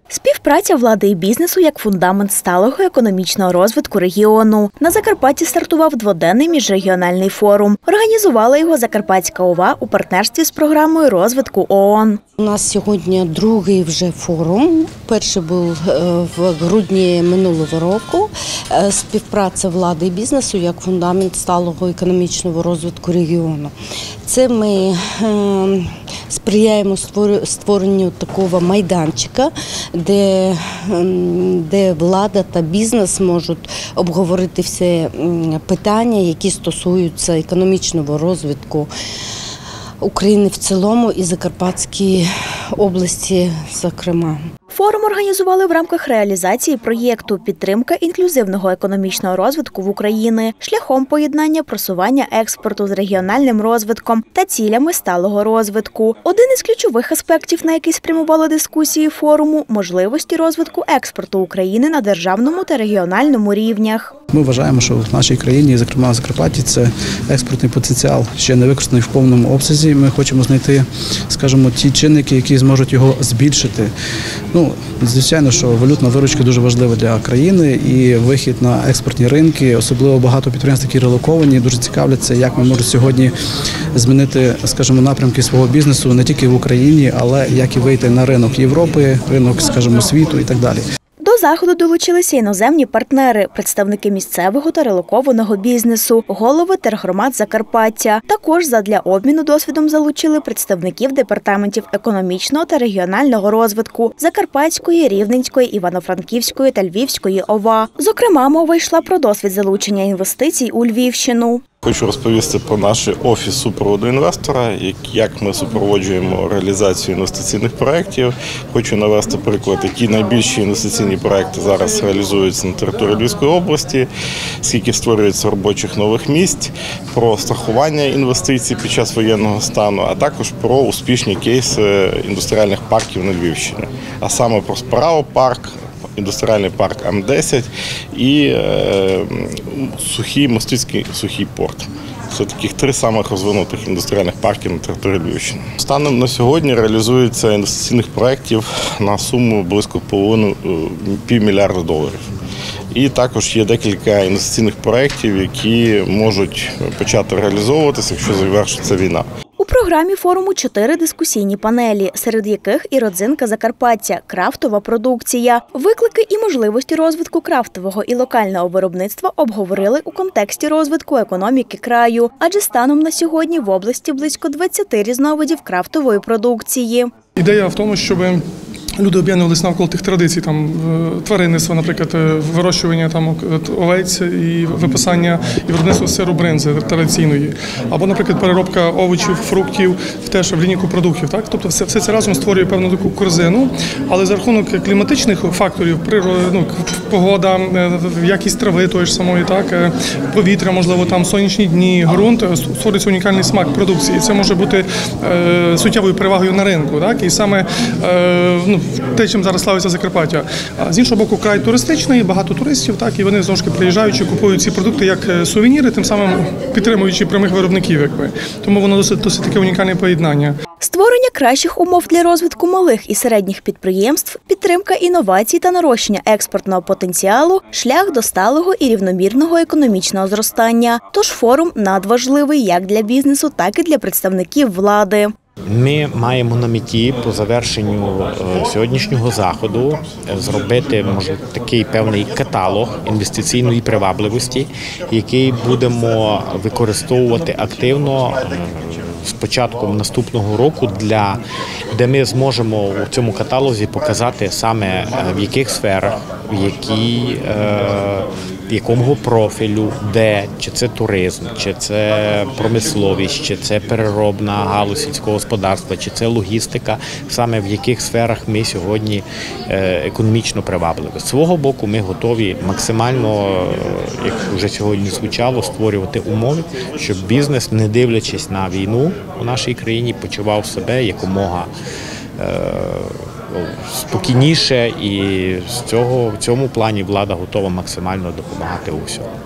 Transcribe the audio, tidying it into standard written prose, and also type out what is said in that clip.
Співпраця влади і бізнесу як фундамент сталого економічного розвитку регіону. На Закарпатті стартував дводенний міжрегіональний форум. Організувала його Закарпатська ОВА у партнерстві з програмою розвитку ООН. У нас сьогодні другий вже форум. Перший був в грудні минулого року. Співпраця влади і бізнесу як фундамент сталого економічного розвитку регіону. Це ми сприяємо створенню такого майданчика, де влада та бізнес можуть обговорити всі питання, які стосуються економічного розвитку України в цілому і Закарпатської області, зокрема. Форум організували в рамках реалізації проєкту «Підтримка інклюзивного економічного розвитку в Україні» шляхом поєднання просування експорту з регіональним розвитком та цілями сталого розвитку. Один із ключових аспектів, на який спрямували дискусії форуму – можливості розвитку експорту України на державному та регіональному рівнях. Ми вважаємо, що в нашій країні, зокрема в Закарпатті, це експортний потенціал ще не використаний в повному обсязі. Ми хочемо знайти, скажімо, ті чинники, які зможуть його збільшити. Звичайно, що валютна виручка дуже важлива для країни і вихід на експортні ринки, особливо багато підприємств, які релоковані, дуже цікавляться, як ми можемо сьогодні змінити, скажімо, напрямки свого бізнесу не тільки в Україні, але як і вийти на ринок Європи, ринок, скажімо, світу і так далі. До заходу долучилися іноземні партнери, представники місцевого та релокованого бізнесу, голови тергромад Закарпаття. Також задля обміну досвідом залучили представників департаментів економічного та регіонального розвитку Закарпатської, Рівненської, Івано-Франківської та Львівської ОВА. Зокрема, мова йшла про досвід залучення інвестицій у Львівщину. Хочу розповісти про наш офіс супроводу інвестора, як ми супроводжуємо реалізацію інвестиційних проєктів. Хочу навести приклад, які найбільші інвестиційні проєкти зараз реалізуються на території Львівської області, скільки створюється робочих нових місць, про страхування інвестицій під час воєнного стану, а також про успішні кейси індустріальних парків на Львівщині, а саме про Справа-парк, індустріальний парк М10 і Мостицький сухий порт. Це таких три самих розвинутих індустріальних парків на території Львівщини. Станом на сьогодні реалізується інвестиційних проєктів на суму близько $500 мільйона. І також є декілька інвестиційних проєктів, які можуть почати реалізовуватися, якщо завершиться війна. У програмі форуму 4 дискусійні панелі, серед яких і родзинка Закарпаття – крафтова продукція. Виклики і можливості розвитку крафтового і локального виробництва обговорили у контексті розвитку економіки краю, адже станом на сьогодні в області близько 20 різновидів крафтової продукції. Ідея в тому, щоб люди об'єднувалися навколо тих традицій, тваринництва, наприклад, вирощування овець і випасання і виробництво сиру бринзи традиційної. Або, наприклад, переробка овочів, фруктів теж в лінійку продуктів. Тобто все це разом створює певну таку корзину, але за рахунок кліматичних факторів, погода, якість трави тої ж самої, повітря, можливо, сонячні дні, ґрунт, створюється унікальний смак продукції. Це може бути суттєвою перевагою на ринку. І саме те, чим зараз славиться Закарпаття. А з іншого боку, край туристичний, багато туристів, і вони знову ж таки приїжджаючи, купують ці продукти як сувеніри, тим самим підтримуючи прямих виробників. Тому воно досить таке унікальне поєднання. Створення кращих умов для розвитку малих і середніх підприємств, підтримка інновацій та нарощення експортного потенціалу – шлях до сталого і рівномірного економічного зростання. Тож форум надважливий як для бізнесу, так і для представників влади. Ми маємо на меті по завершенню сьогоднішнього заходу зробити, такий певний каталог інвестиційної привабливості, який будемо використовувати активно з початком наступного року, де ми зможемо у цьому каталозі показати саме в яких сферах, якому профілю, де, чи це туризм, чи це промисловість, чи це переробна галузь сільського господарства, чи це логістика, саме в яких сферах ми сьогодні економічно привабливі. З свого боку ми готові максимально, як вже сьогодні звучало, створювати умови, щоб бізнес, не дивлячись на війну у нашій країні, почував себе якомога спокійніше, і в цьому плані влада готова максимально допомагати у всьому.